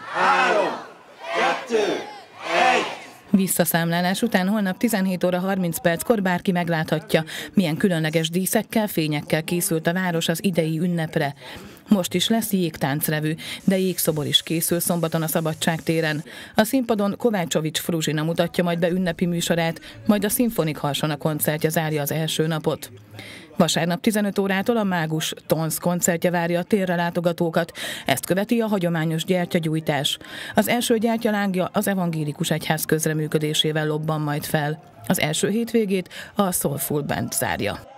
3, 2, 1. Visszaszámlálás után holnap 17 óra 30 perckor bárki megláthatja, milyen különleges díszekkel, fényekkel készült a város az idei ünnepre. Most is lesz jégtáncrevű, de jégszobor is készül szombaton a Szabadságtéren. A színpadon Kovácsovics Fruzsina mutatja majd be ünnepi műsorát, majd a Szimfonik Harsona koncertje zárja az első napot. Vasárnap 15 órától a Mágus Tonsz koncertje várja a térre látogatókat, ezt követi a hagyományos gyertyagyújtás. Az első gyertyalángja az evangélikus egyház közreműködésével lobban majd fel. Az első hétvégét a Soulful Band zárja.